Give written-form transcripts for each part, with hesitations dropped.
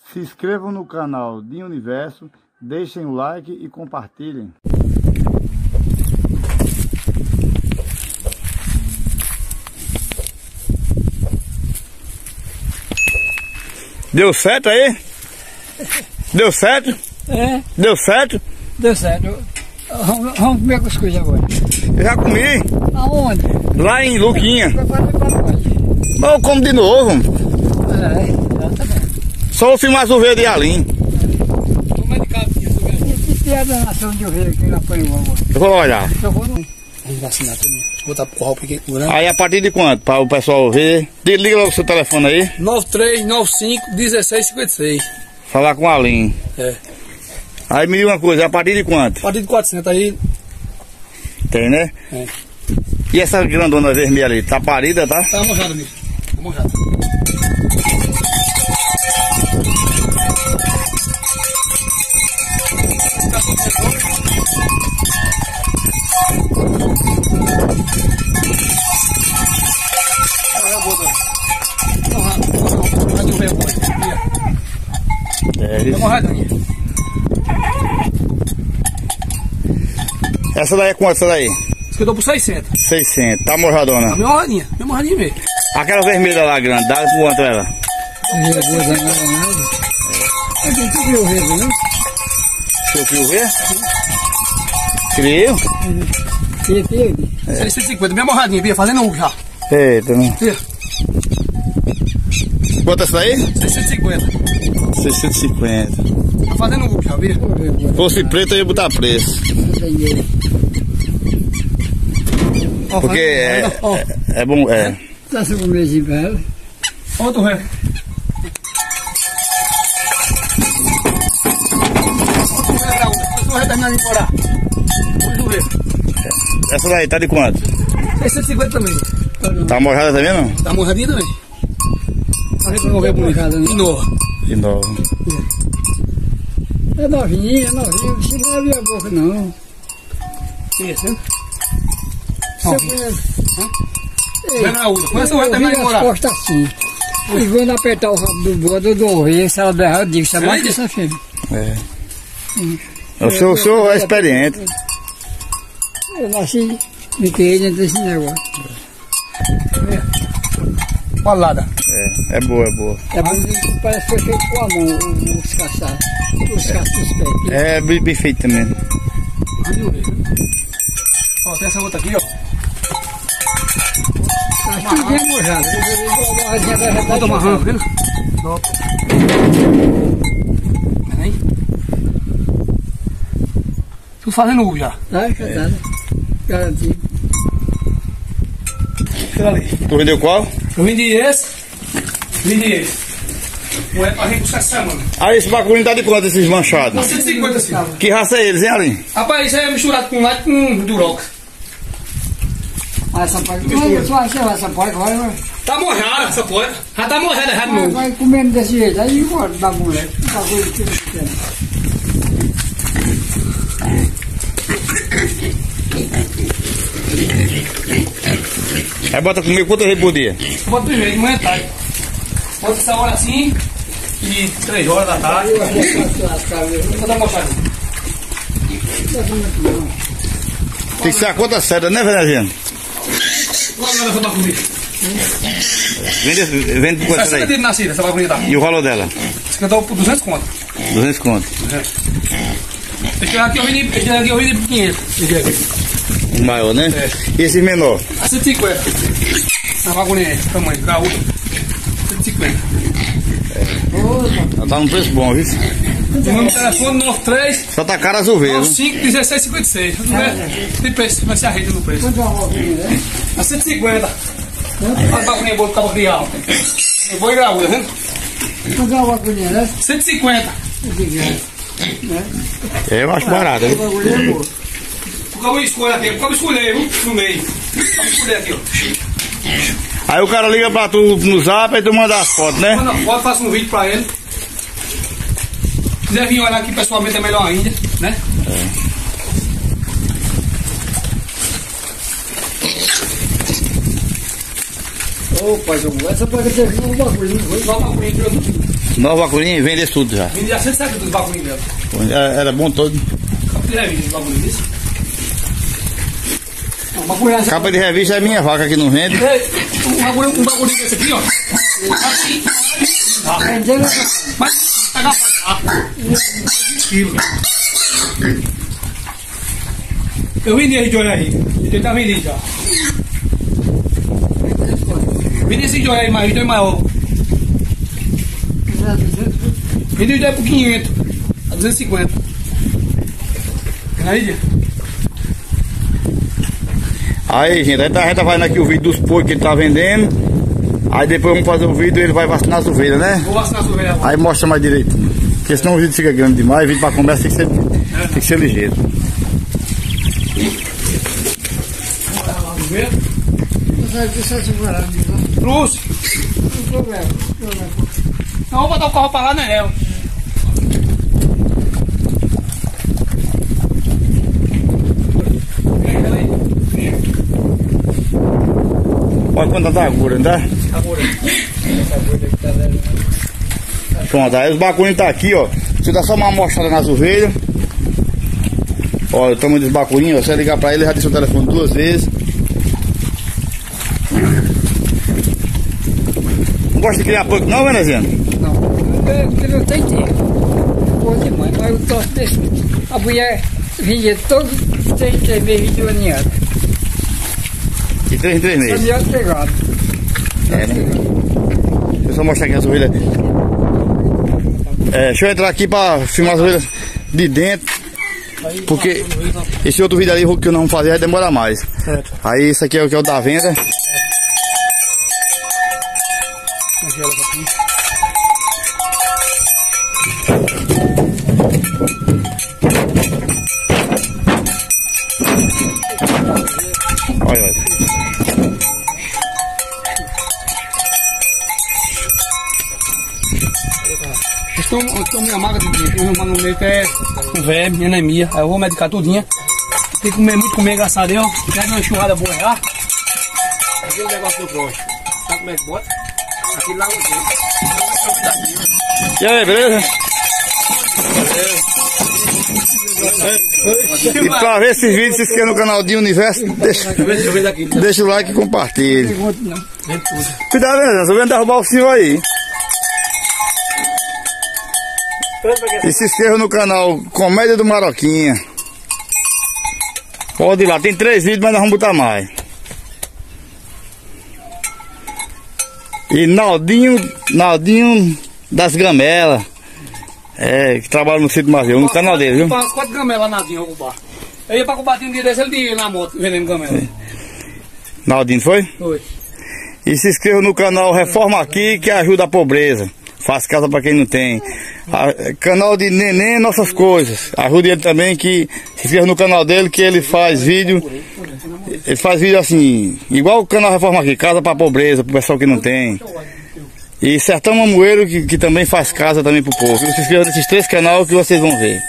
Se inscrevam no canal Dinho Universo, deixem o like e compartilhem. Deu certo aí? Deu certo? É. Deu certo? Deu certo. Vamos comer cuscuz agora. Eu já comi. Aonde? Lá em Luquinha. Prepara para onde? Mas eu como de novo. Tá bem. Só vou filmar o verde e Alim. Como é de cá? Que piada nação de ovelha que apanhou agora? Eu vou olhar. Eu vou não. Vamos vacinar também. Vou botar pro curral pequeno. Aí a partir de quanto? Para o pessoal ver. Liga logo o seu telefone aí. 9395-1656. Falar com a Alim. É. Aí me diga uma coisa, a partir de quanto? A partir de 400 aí. Tem, né? É. E essa grandona vermelha ali? Tá parida, tá? Tá mojada mesmo. Tá mojada. É isso. Tá mojada. Essa daí é quanto, essa daí? Isso que eu dou por 600. 600. Tá mojadona? Tá meio mojadinha mesmo. Aquela vermelha lá grande, dá quanto ela? A gente viu o rezo, não? Seu filho vê? Criou? Teve. 650, meia mojadinha, Bia, fazendo um já. Eita, né? Bia, Quanto é essa daí? 650. 650. Tá fazendo um já, Bia. Se fosse preto eu ia botar preço. Ó, Porque é bom, é. Tá com um mês de velho. Outro ré. Outro ré terminando de morar. Vamos ver. Essa daí tá de quanto? 650 também. Tá mojada também não? Tá mojadinha também. Pra remover bonita. De novo. De novo. É novinha, você não abre a boca não. Isso, né? Você conhece? Vai na outra. Começa o ré terminar de as morar. costas assim. E quando apertar o rabo do bode do ovelha, se ela berrar, eu digo, isso é mais que essa fêmea. É. O senhor é experiente. Eu nasci, me criei dentro desse negócio. Palada. É boa, é boa. É bonito, parece que foi feito com a mão, os caçados. Os caços dos pés. É bem feito também. Ó, tem essa outra aqui, ó. Acho que bem mojado. Bota uma rã, viu? Peraí. Tô fazendo uva já. Tá, catada. Garantido. Fica ali. Tu vendeu qual? Eu vendi esse. Vendi esse. Não é pra gente buscar essa semana. Aí esse bagulho tá de quanto, esses manchados? 150 assim. Que raça é eles, hein, Alim? Rapaz, isso aí é misturado com light com durox. Ah, essa parte. Tu acha essa parte agora? Tá mojada essa porra. Já tá mojada, já de novo. Vai comendo desse jeito. Aí embora, bagulho. Bagulho que você quer. Aí bota comigo quantas vezes por dia? Bota primeiro, de manhã e tarde. Bota essa hora assim e 3 horas da tarde. Vou dar uma mochadinha. Tem que ser a conta certa, né, Veneziano? Vamos lá nessa bagulhinha. Vende por quanto essa 60 daí? dias de nascida, essa bagulhinha tá. E o valor dela? Esse aqui eu dou por 200 conto. 200 conto. Esse aqui eu vendi por 500. Esse aqui. O maior, né? É. E esse menor? A 150. Essa bagulhinha aí, tamanho, graúda. 150. Ela tá num preço bom, viu? O número de telefone 93 Só tá cara azul verde. 95 1656. Tem preço, vai ser a rede no preço. Quanto é uma roupinha, né? A 150. Olha a bagulhinha boa do cabo crial. É boa e graúda, né? Quanto é uma bagulhinha, né? 150. Eu acho barato, O viu? bagulho é bom. O cabo escolhe aqui, o cabo escolher, viu? No meio. O cabo escolher aqui, ó. Aí o cara liga pra tu no zap e tu manda as fotos, né? Manda foto, faço um vídeo pra ele. Se quiser vir olhar aqui pessoalmente é melhor ainda, né? Ô, pai do mundo, essa pode ter um bagulho, não foi? Nova bacurinha tirou tudo. Nova bacurinha e vende isso tudo já. Vendia 170 dos bacurinhos dela. Era bom todo. Capa de revista dos bacurinhos disso. Capa de revista é minha vaca que não vende. Um bacurinho desse aqui, ó. Assim. Mas tá capaz. 20 quilos. Eu vendi esse joia aí. Ele tá vendendo já. Vendi esse joia aí, mas o joia maior. Vendi o joia por 500. A 250. Aí, Aí, gente, a gente tá fazendo aqui o vídeo dos porcos que ele tá vendendo. Aí depois vamos fazer o vídeo e ele vai vacinar as ovelhas, né? Vou vacinar as ovelhas agora. Aí mostra mais direito. Porque senão o vídeo fica grande demais. O vídeo pra conversa tem que ser ligeiro. Trouxe. Não problema. Não, vou botar o carro pra lá, né? Olha quanta tá agora, não tá? Pronto, aí os bacurinhos tá aqui, ó. Você dá só uma mostrada nas ovelhas. Olha o tamanho dos bacurinhos, ó. Você ligar pra ele, já deixa o telefone 2 vezes. Não gosta de criar porco não, Veneziano? Não, porque não tem tempo. Pô, demais, mas eu torço desse. A mulher vinha todo 3 meses de aninhada. De 3 em 3 meses. Aninhada pegado. É, né? Deixa eu só mostrar aqui as ovelhas. Deixa eu entrar aqui pra filmar as ovelhas de dentro. Porque esse outro vídeo ali que eu não vou fazer vai demorar mais. Certo. Aí esse aqui é o da venda. Olha, olha. Estou minha maga de dia. Tem uma no meio que é um verme, anemia. Aí eu vou medicar tudinha. Tem que comer muito, comer engraçado aí, ó. Quer uma enxurrada boa já? Aquele negócio do gosto. Sabe como é que bota? Aqui lá no meio. E aí, beleza? E pra ver esses vídeos, se inscreva no canal de Universo, deixa o like e compartilhe. Cuidado, né? Você vai derrubar o senhor aí. E se inscreva no canal Comédia do Maroquinha. Pode ir lá, tem 3 vídeos, mas nós vamos botar mais. E Naldinho das Gamelas. Que trabalha no sítio Mazeu, no canal dele, viu? 4 gamelas Naldinho, eu vou Eu ia pra combater um dia desse, ele ia na moto, vendendo gamela. Naldinho, foi? Foi. E se inscreva no canal Reforma Aqui, que ajuda a pobreza. Faz casa pra quem não tem. Canal de Neném Nossas Coisas. Ajude ele também, que se inscreva no canal dele, que ele faz vídeo. Ele faz vídeo assim, igual o canal Reforma Aqui, casa pra pobreza, pro pessoal que não tem. E Sertão Mamoeiro, que também faz casa também pro povo. Se inscreva nesses 3 canais que vocês vão ver.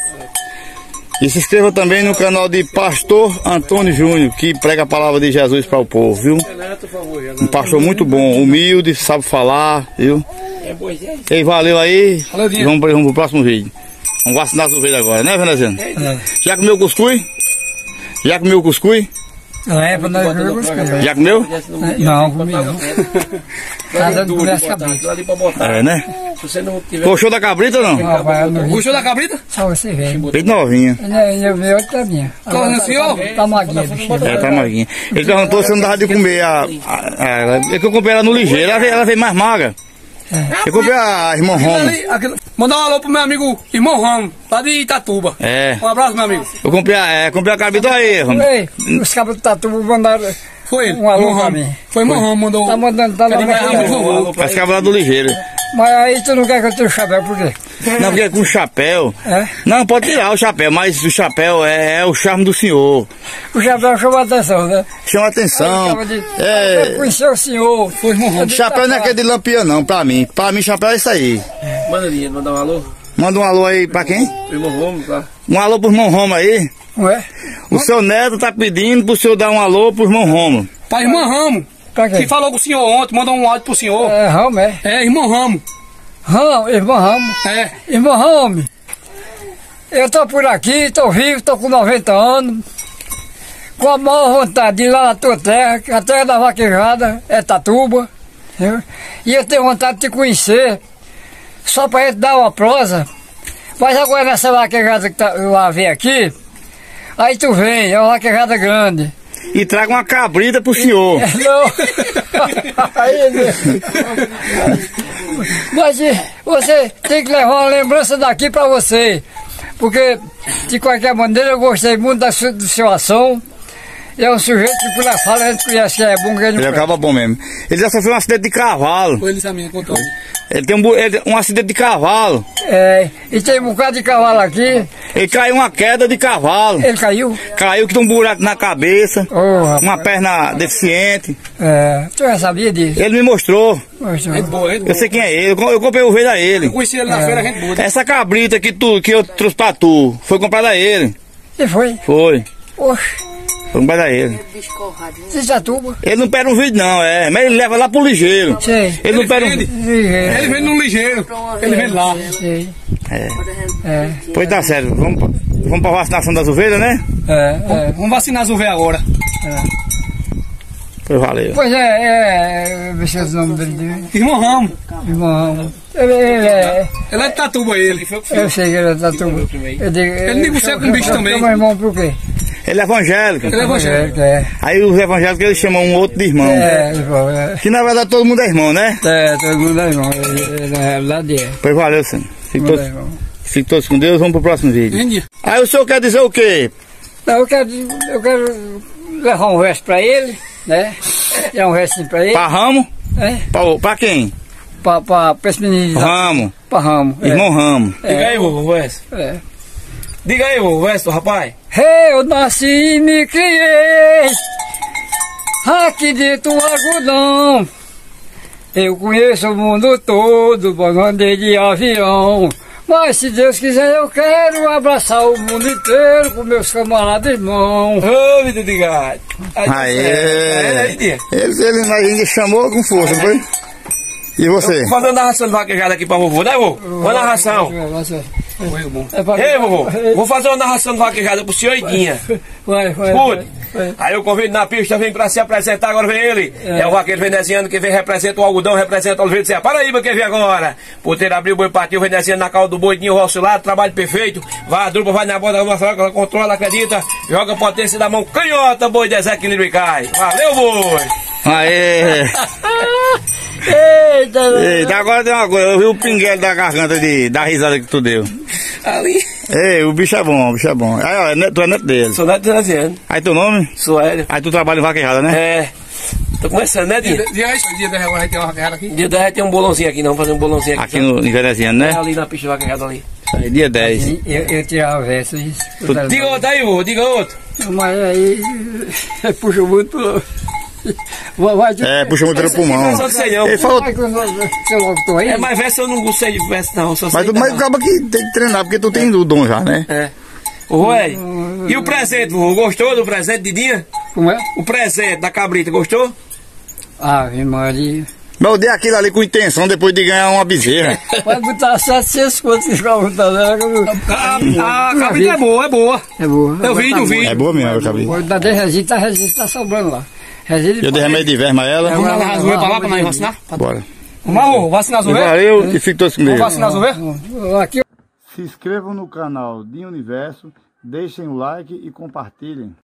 E se inscreva também no canal de Pastor Antônio Júnior, que prega a palavra de Jesus para o povo, viu? Um pastor muito bom, humilde, sabe falar, viu? E valeu aí. Vamos pro próximo vídeo. Vamos vacinar as ovelhas agora, né, Veneziano? Já comeu cuscuz? Já comeu cuscuz? Pra nós ver cuscuz. Já comeu? Não, comi não. Nada de comer as cabritas. Né? Gostou da cabrita ou não? Gostou da cabrita? Só você vê. Bem novinha. Eu vi outra minha. Qual é o senhor? Tá maguinha, bichinho. Tá maguinha. Ele perguntou se não dava de comer é que eu comprei ela no ligeiro, ela veio mais magra. Eu comprei a irmã Roma. Mandar um alô pro meu amigo irmão Ramo, lá de Itatuba. Um abraço, meu amigo. Eu comprei a cabrita aí, Ramo. Os cabos de Itatuba mandaram Foi ele. um alô pra mim. Foi irmão Ramo, mandou. Tá mandando, tá mandando. As cabras do ligeiro. Mas aí tu não quer que eu tenha o chapéu, por quê? Não, porque com chapéu. Não, pode tirar o chapéu, mas o chapéu é o charme do senhor. O chapéu chama atenção, né? Chama atenção. Conhecer o senhor. Foi irmão Ramo. Chapéu não é aquele de lampião, não, pra mim. Pra mim, chapéu é isso aí. Manda dinheiro, mandar um alô. Manda um alô aí pra quem? Irmão Ramo, tá? Um alô pro irmão Roma aí. Ué? O seu neto tá pedindo pro senhor dar um alô pro irmão Roma. Pra irmão Ramo. Pra quê? Que falou com o senhor ontem, mandou um áudio pro senhor. É Ramo, é? É, irmão Ramo. Ramo, irmão Ramo. É. Irmão Ramo, eu tô por aqui, tô vivo, tô com 90 anos. Com a maior vontade de ir lá na tua terra, que a terra da vaquejada é Tatuba. Entendeu? E eu tenho vontade de te conhecer, só pra gente dar uma prosa. Mas agora nessa vaquejada que eu lá vem aqui, aí tu vem, é uma vaquejada grande. E traga uma cabrita pro senhor. Não. Aí, mas você tem que levar uma lembrança daqui pra você. Porque, de qualquer maneira, eu gostei muito da sua ação. É um sujeito que por lá fala, a gente conhece que é bom, que Ele acaba bom mesmo. Ele já sofreu um acidente de cavalo. Foi ele também, contou. Ele tem um acidente de cavalo. É, e tem um bocado de cavalo aqui. Ele caiu uma queda de cavalo. Ele caiu? Caiu que tem um buraco na cabeça. Oh, rapaz. Uma perna deficiente. É, tu já sabia disso? Ele me mostrou. Poxa. Gente boa, gente boa. Eu sei quem é ele. Eu comprei o ovelha a ele. Eu conheci ele na feira, gente boa. Essa cabrita que eu trouxe pra tu, foi comprada a ele. E foi? Foi. Oxe, Foi comprada a ele. de Jatuba. Ele não pega um vídeo não, mas ele leva lá pro ligeiro. Sei. Ele não pega um... Ele vende no ligeiro. Ele vende lá. Sei. É. É. Pois tá certo. Vamos pra vacinação das ovelhas, né? É. Vamos vacinar as ovelhas agora. Pois valeu. Pois deixa o nome dele. Irmão Ramo. Irmão. Ele é. Ele é de Tatuba, ele. Eu sei que ele é da turma. Ele negocia com bicho também. Meu irmão por quê? Ele é evangélico. Ele é evangélico. É. Aí os evangélicos eles chamam um outro de irmão. Irmão, é. Que na verdade todo mundo é irmão, né? Todo mundo é irmão. Na realidade é. Pois valeu, senhor. Irmão. Fique todos com Deus, vamos pro próximo vídeo. Entendi. Aí o senhor quer dizer o quê? Não, eu quero levar um verso pra ele, né? É um versinho pra ele. Pra Ramo? É. Pra quem? Pra esse menino. Ramo. Pra Ramo. Irmão Ramo. Diga aí, vovô Wes. É. Diga aí, vovô Wes, rapaz. Eu nasci e me criei aqui dentro do algodão. Eu conheço o mundo todo, andei de avião. Mas se Deus quiser eu quero abraçar o mundo inteiro com meus camaradas irmãos. Ô, vida de gato. Ele ainda chamou com força, não foi? E você? Vou fazer uma narração de vaquejada aqui pra vovô, né, vovô? Uma narração. Ei, vovô, vou fazer uma narração de vaquejada pro senhor Idinha. Escute. Aí eu convido na pista, vem pra se apresentar, agora vem ele. É o vaqueiro veneziano que vem, representa o algodão, representa o Oliveira de Serra. Paraíba, quem vem agora? Porteiro abriu o boi, partiu, veneziano na cauda do boi, Dinho oscilado, trabalho perfeito. Vai a drupa, vai na borda, ela controla, acredita, joga potência da mão, canhota, boi, desequilíbrio e cai. Valeu, boi! Aê! Eita, agora deu uma coisa, eu vi o pinguelo da garganta da risada que tu deu. Ali. Ei, o bicho é bom, Aí, ó, tu é neto dele. Sou neto veneziano. Aí teu nome? Sou Hélio. Aí tu trabalha em vaquejada, né? É. Tô começando, né, Dinho? Dia 10 agora vai ter uma vaquejada aqui? Dia 10 tem um bolãozinho aqui, não, fazer um bolãozinho aqui. Aqui no Veneziano, né? É ali na pista de vaquejada ali. Aí, dia 10. Eu tirava verso. Diga outro aí, vô, diga outro. Mas aí puxa muito. Puxa muito no pulmão. Não sei não. Ele falou, É, mas verso eu não gostei de verso não, só sei mas acaba que tem que treinar, porque tu tem o dom já, né? É. Ô, e o presente, vô? Gostou do presente de Dinha? Como é? O presente da cabrita, gostou? Ave Maria. Mas eu dei aquilo ali com intenção depois de ganhar uma bezerra. Pode botar 700 contos pra botar nela. A cabrita é boa, é boa. É boa. Eu vi, eu vi. É boa mesmo, eu acabei. Da resíduo tá sobrando lá. Eu dei remédio de verme a ela. Vamos lá as ovelhas pra lá pra nós vacinar? Bora. Vamos vacinar as ovelhas? Valeu e fique todos com Deus. Vamos vacinar as ovelhas? Aqui. Se inscrevam no canal de Universo, deixem o like e compartilhem.